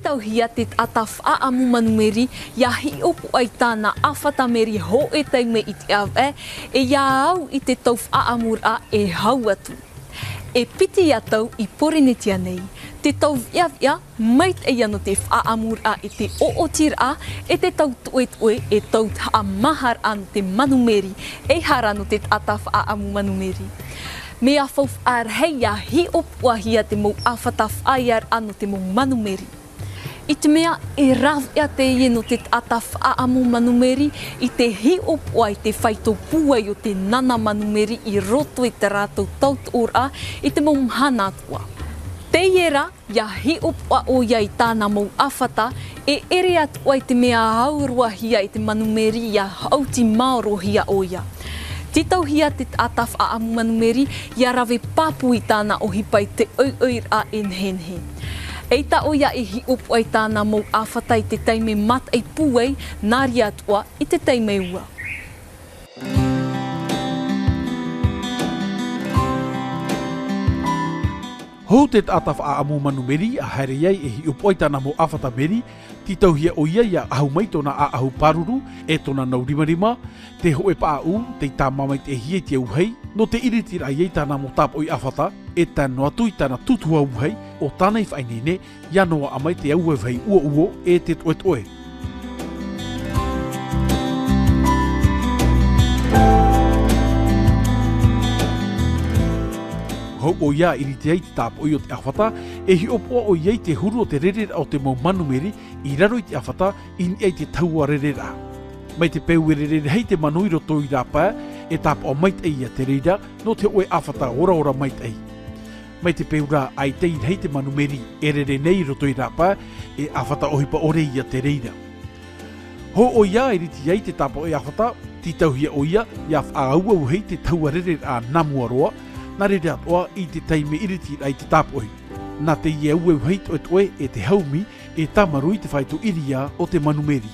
tauhia te ataf a amu manumeri ya hi opu ai tāna awhata meri ho e teime i te awe e ia au i te tauf a amur a e hau atu. E piti atau i porenetia nei, te tau viavia mait e ano te whaamur a e te ootir a e te tau tuetue e tau ta mahar anu te manumeri e harano te ataf a amu manumeri. Me a fauf ar hei a hi opuahia te mou awhataf aiar anu te mou manumeri. I te mea e rawia te ieno te ataf a amu manumeri i te hi opua i te whaito puai o te nana manumeri i roto i te rātou taut ora i te mou mhana atua. Te iera, ia hi opua o ia i tāna mou awhata e ere atua i te mea haurua hia i te manumeri ia hauti maoro hia o ia. Titau hia te ataf a amu manumeri ia rawe papu i tāna o hipai te oir a enhenhe. Eita o ia e hi upu ai tāna mou awhata i te teime mat ai puei nāri atua i te teime ua. Hou te ataf a amu manumeri a haere iai e hi upu ai tāna mou awhata meri, titau hia o ia ia ahu mai tona a ahu paruru e tona nau rimarima, te hoe pa au te tā mamai te hia te auhei, no te iritira iei tāna mou tap oi awhata, e tanu atu i tāna tutua auhei, o tāna i whainene, ia noa amai te auhei ua uo e te toetoe. Hou o ia iriti ai te tāp oi o te awhata, e hi opoa o iei te huru o te rerera o te mau manumeri i raro i te awhata i ni ai te taua rerera. Mai te peu rerere hei te manuiro toi rāpā, e tāp o mait ei a te reira, no te oe awhata ora mait ei. Mai te peu rā ai te hei te manumeri e rere nei roto i rāpā, e awhata ohipa ore i a te reira. Hou o ia iriti ai te tāp o e awhata, ti tauhia o ia whaaua hei te taua rerera a namua roa, nā rere atoa i te teime iriti ai te tāpoi. Nā te ia ue hei toe e te haumi e tamaru i te whaitu iria o te manumeri.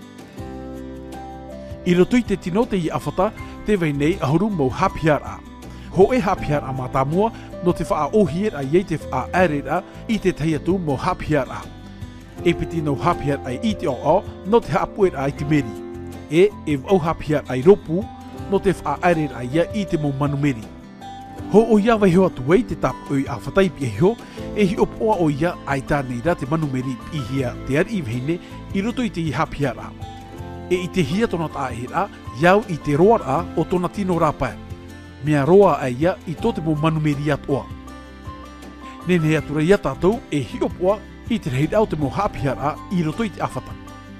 I roto i te tino te i awhata, te weinei ahuru mau hapiar a. Ho e hapiar a mātamua no te wha ohier a iei te wha arera i te teiatu mau hapiar a. E piti no hapiar ai i te o no te hapuer ai te meri. E au hapiar ai ropu no te wha arera ia i te mau manumeri. Ho o ia vai hoa tuei te tap oi a whatai pia hio, e hi opoa o ia ai tānei rā te manumeri i hia te ari i vhine i roto i te i hapiara. E i te hia tona tā e rā, iau i te roa rā o tona tino rāpai. Mea roa a ia i tō te mo manumeri atoa. Nene atura ia tātou e hi opoa i te rei rau te mo hapiara i roto i te awhata.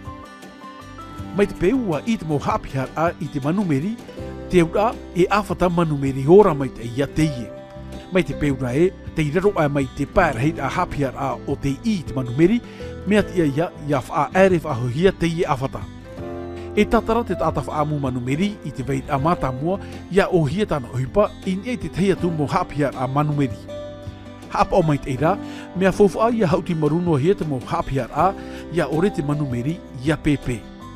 Mai te peua i te mo hapiara i te manumeri, te ura e awhata manumeri ora mai te ia teie. Mai te peura e, te iraro ai mai te pārhei a hapiar a o te i te manumeri, mea tia ia wha ere whahohia teie awhata. E tatara te tata whaamu manumeri i te veit a mātamua, ia o hia tāna ohipa i nie te teiatu mo hapiar a manumeri. Hapa o mai te ira, mea fofa ia hauti maruno hia te mo hapiar a, ia ore te manumeri, ia pepe.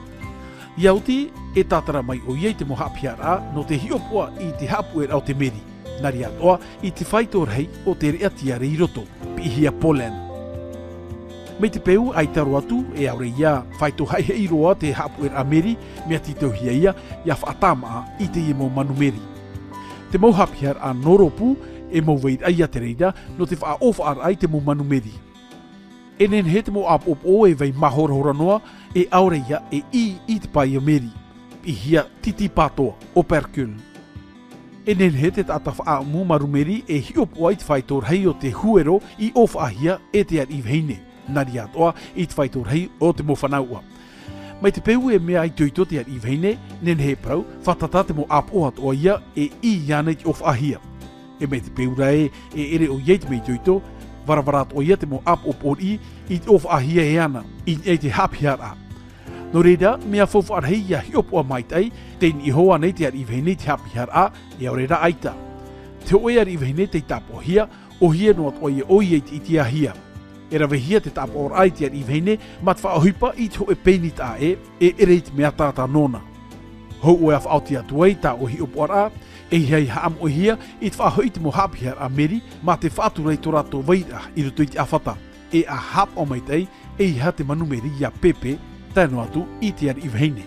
Iauti e tātara mai o iei te mohapiara no te hiopua i te hapuer au te meri. Nari atoa i te whaitorhei o te rea tiare i roto, pihia Poland. Mei te peu ai taro atu e aure ia whaito hei roa te hapuer a meri, mea titohia ia whaatama i te emo manumeri. Te mohapiar a noropu e mo veit ai a te reida no te whaofa ai te mo manumeri. E nen he te mo apop o e vei mahorahora noa e aure ia e i te pai a meri. I hia titi patoa, o perkul. E nen he te tata whaamu marumeri e hiopo ai te whaitor hei o te huero i ofahia e te ar i vheine. Nari atoa i te whaitor hei o te mo whanaua. Mai te peu e mea i tuito te ar i vheine, nen he prau, whatata te mo apo atoa ia e i iana i ofahia. E mai te peura e ere o iei te mei tuito, varavarat o ia te mo apopor i te ofahia e ana, i te hapiara. No reira, mea fofar hei ia hiopoa maitai, ten i hoa nei te ar i vheine te hapiara e au reira aita. Te oe ar i vheine te tapo hia, o hia no at oie oie te iti a hia. E rawe hia te tapo or ai te ar i vheine, mat whaahuipa i te hoe penit a e ere te mea tata nona. Hou oe af auti atuei ta o hiopoa a, e hei haam o hia i te whaahui te mo hapiara a meri, ma te whaaturei to rato veira i ruto i te awhata. e a hap o mai tei e iha te manumeri ia pepe tanu atu I te ar iwheine.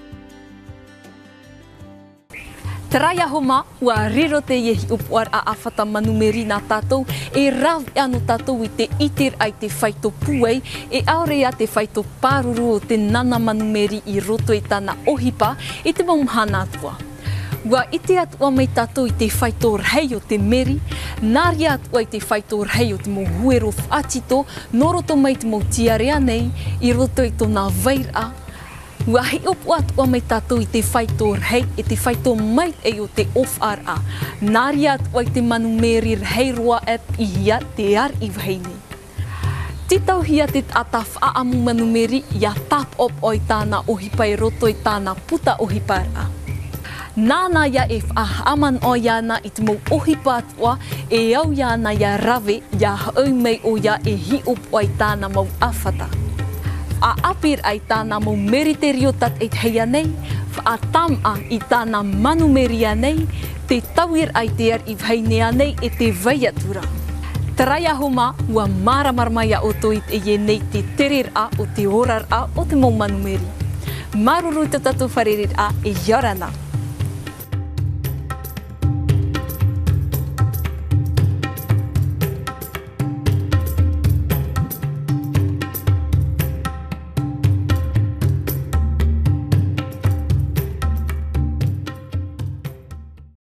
Taraia homa, ua riro te iehi upuar a awhata manumeri nā tātou, e raw anu tātou I te itir ai te whaito puei, e aurea te whaito pāruru o te nana manumeri I roto I tāna ohipa, I te maumhana atua. Ua ite atua mai tātou I te whaito rhei o te meri, nāria atua I te whaito rhei o te mo huero whaatito, noroto mai te mo tiarea nei, I roto I tōna vaira. Ua hi opu atua mai tātou I te whaito rhei, e te whaito mai e o te off-ara. Nāria atua I te manumeri rhei roa app I hia te ar I waheini. Titau hia te ata whaamu manumeri ia tap op o I tāna ohipa e roto I tāna puta ohipara. Nāna ia e whaaman o iana I te mau ohipa atua, e au iana ia rave, ia au mei o ia e hi opu ai tāna mau awhata. A apir ai tāna mau meriterio tat e heia nei, a tam a I tāna manumeria nei, te tauir ai te ar I whainea nei e te vaiatura. Taraia homa, ua maramarmaia o toit e ie nei te terer a o te orar a o te mau manumeri. Maruru te tatu wharerer a e yorana.